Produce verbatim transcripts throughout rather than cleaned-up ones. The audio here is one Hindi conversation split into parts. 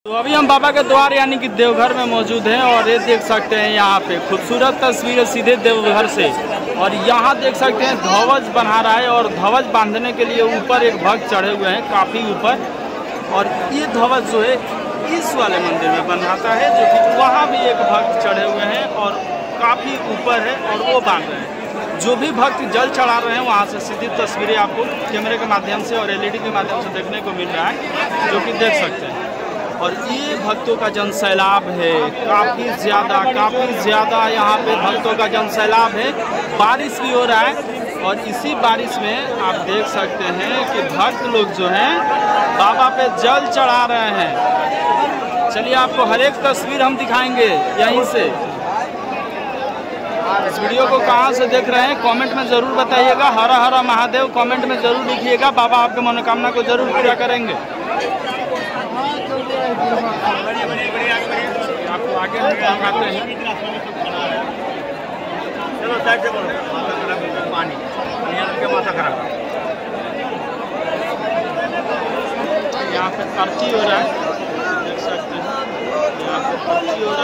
तो अभी हम बाबा के द्वार यानी कि देवघर में मौजूद हैं और ये देख सकते हैं यहाँ पे खूबसूरत तस्वीरें सीधे देवघर से। और यहाँ देख सकते हैं ध्वज बना रहा है और ध्वज बांधने के लिए ऊपर एक भक्त चढ़े हुए हैं काफ़ी ऊपर। और ये ध्वज जो है इस वाले मंदिर में बंधाता है, जो कि वहाँ भी एक भक्त चढ़े हुए हैं और काफ़ी ऊपर है और वो बांध रहे हैं। जो भी भक्त जल चढ़ा रहे हैं वहाँ से सीधी तस्वीरें आपको कैमरे के माध्यम से और एल ई डी के माध्यम से देखने को मिल रहा है, जो कि देख सकते हैं। और ये भक्तों का जन सैलाब है, काफ़ी ज़्यादा काफ़ी ज़्यादा यहाँ पे भक्तों का जन सैलाब है। बारिश भी हो रहा है और इसी बारिश में आप देख सकते हैं कि भक्त लोग जो हैं बाबा पे जल चढ़ा रहे हैं। चलिए आपको हर एक तस्वीर हम दिखाएंगे यहीं से। इस वीडियो को कहाँ से देख रहे हैं कमेंट में ज़रूर बताइएगा। हरा हरा महादेव कमेंट में ज़रूर लिखिएगा, बाबा आपके मनोकामना को ज़रूर पूरा करेंगे। आपको आगे दिखाते हैं। चलो साइड से बोलो, माथा खराब पानी माथा खराब। यहाँ पे आरती हो रहा है, देख सकते हैं। यहाँ पे आरती हो रहा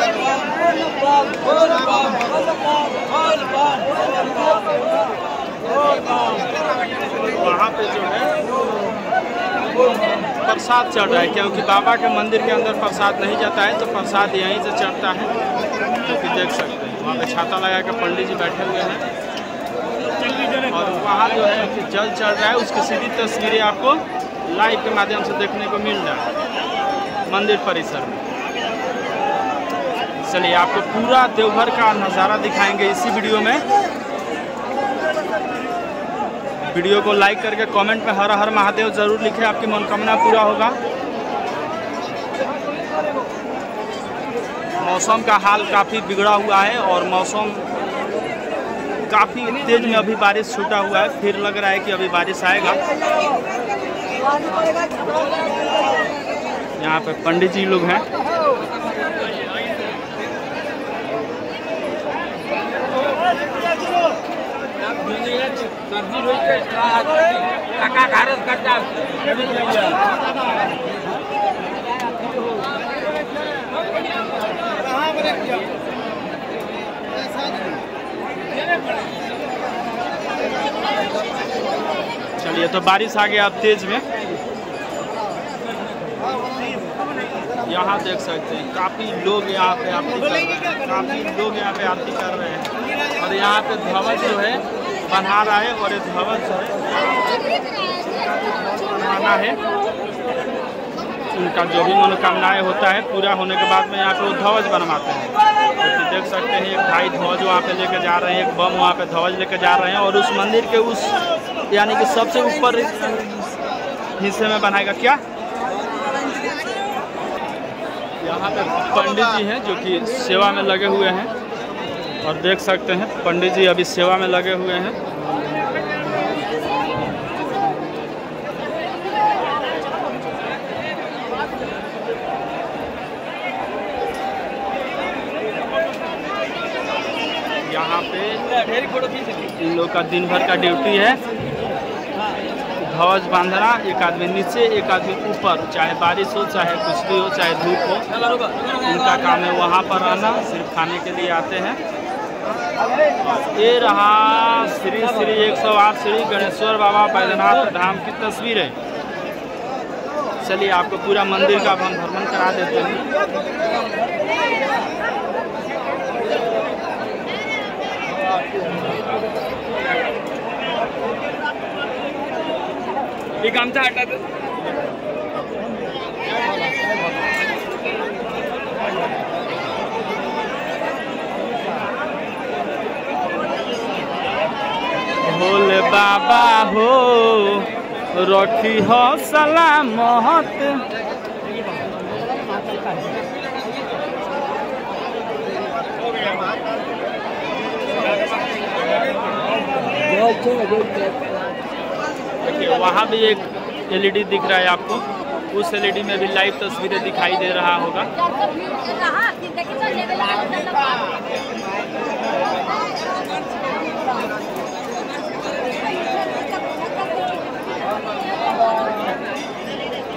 है। वहाँ पे जो है प्रसाद चढ़ रहा है, क्योंकि बाबा के मंदिर के अंदर प्रसाद नहीं जाता है तो प्रसाद यहीं से चढ़ता है, क्योंकि देख सकते हैं। वहाँ पे छाता लगा के पंडित जी बैठे हुए हैं और वहाँ जो है कि जल चढ़ रहा है, उसकी सीधी तस्वीरें आपको लाइव के माध्यम से देखने को मिल रहा है मंदिर परिसर में। चलिए आपको पूरा देवघर का नज़ारा दिखाएंगे इसी वीडियो में। वीडियो को लाइक करके कमेंट में हर हर महादेव जरूर लिखें, आपकी मनोकामना पूरा होगा। मौसम का हाल काफ़ी बिगड़ा हुआ है और मौसम काफ़ी तेज में अभी बारिश छूटा हुआ है, फिर लग रहा है कि अभी बारिश आएगा। यहाँ पे पंडित जी लोग हैं। चलिए तो बारिश आ गया अब तेज में। यहाँ देख सकते हैं काफ़ी लोग यहाँ पे आरती कर रहे हैं, काफ़ी लोग यहाँ पे आरती कर रहे हैं। और यहाँ पे ध्वज जो है बना रहा है और ये ध्वज जो है बनाना है। उनका जो भी मनोकामनाएं होता है पूरा होने के बाद में यहाँ पे वो ध्वज बनवाते हैं। तो देख सकते हैं एक भाई ध्वज वहाँ पे लेके जा रहे हैं, एक बम वहाँ पे ध्वज लेके जा रहे हैं और उस मंदिर के उस यानी कि सबसे ऊपर हिस्से में बनाएगा क्या। यहाँ पे पंडित जी हैं जो कि सेवा में लगे हुए हैं और देख सकते हैं पंडित जी अभी सेवा में लगे हुए हैं। यहाँ पे इन लोग का दिन भर का ड्यूटी है, ध्वज बांधना। एक आदमी नीचे एक आदमी ऊपर, चाहे बारिश हो चाहे कुछ भी हो चाहे धूप हो, इनका काम है वहाँ पर आना, सिर्फ खाने के लिए आते हैं। ये रहा श्री श्री एक सौ आठ श्री गणेश्वर बाबा बैद्यनाथ धाम की तस्वीर है। चलिए आपको पूरा मंदिर का हम भ्रमण करा देते हैं। ये गमछा हटा दो। भोले बाबा हो रखी हो सलामत। देखिए वहाँ भी एक एल ई डी दिख रहा है आपको, उस एल ई डी में भी लाइव तस्वीरें दिखाई दे रहा होगा।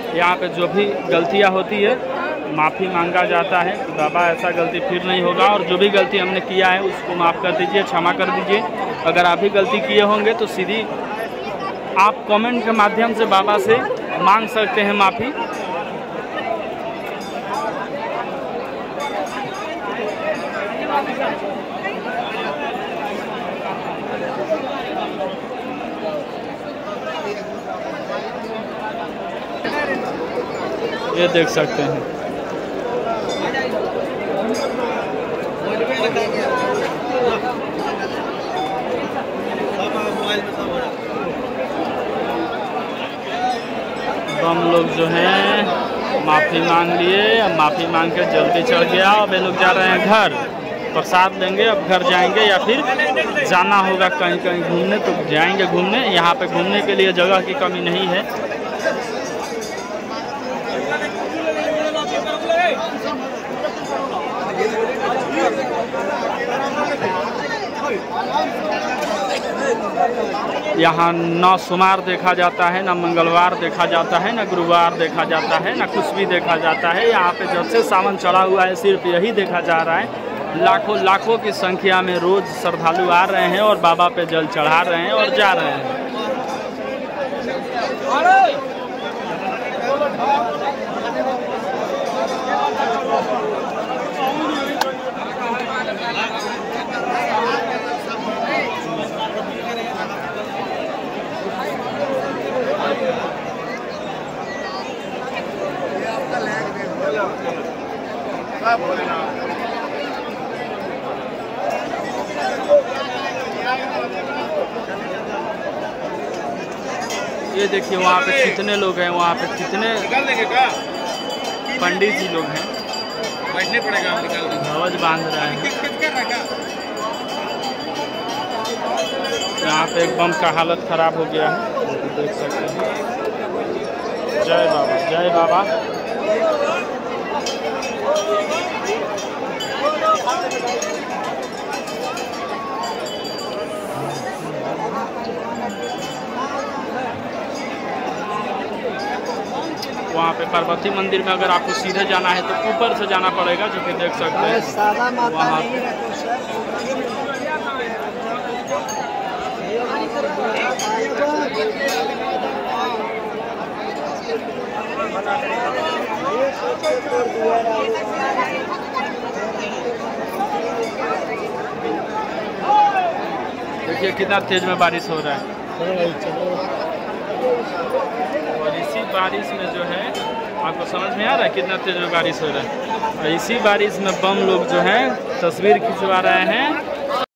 यहाँ पे जो भी गलतियाँ होती है माफ़ी मांगा जाता है कि बाबा ऐसा गलती फिर नहीं होगा, और जो भी गलती हमने किया है उसको माफ़ कर दीजिए, क्षमा कर दीजिए। अगर आप भी गलती किए होंगे तो सीधी आप कमेंट के माध्यम से बाबा से मांग सकते हैं माफ़ी। ये देख सकते हैं हम लोग जो हैं माफ़ी मांग लिए, अब माफ़ी मांग के जल्दी चढ़ गया। अब ये लोग जा रहे हैं घर, प्रसाद लेंगे, अब घर जाएंगे या फिर जाना होगा कहीं कहीं घूमने तो जाएंगे घूमने। यहाँ पे घूमने के लिए जगह की कमी नहीं है। यहाँ न सोमवार देखा जाता है, न मंगलवार देखा जाता है, न गुरुवार देखा जाता है, न कुछ भी देखा जाता है। यहाँ पे जब से सावन चढ़ा हुआ है सिर्फ यही देखा जा रहा है। लाखों लाखों की संख्या में रोज श्रद्धालु आ रहे हैं और बाबा पे जल चढ़ा रहे हैं और जा रहे हैं। ये देखिए वहाँ पे कितने लोग हैं, वहाँ पे कितने पंडित जी लोग हैं, बैठने पड़ेगा, ध्वज बांध रहे हैं। यहाँ पे एक बम का हालत खराब हो गया है, देख सकते हैं। जय बाबा, जय बाबा। वहाँ पे पार्वती मंदिर में अगर आपको सीधे जाना है तो ऊपर से जाना पड़ेगा, जो कि देख सकते हैं वहाँ। देखिए कितना तेज में बारिश हो रहा है, और इसी बारिश में जो है आपको समझ में आ रहा है कितना तेज में बारिश हो रहा है। और इसी बारिश में बम लोग जो हैं तस्वीर खिंचवा रहे हैं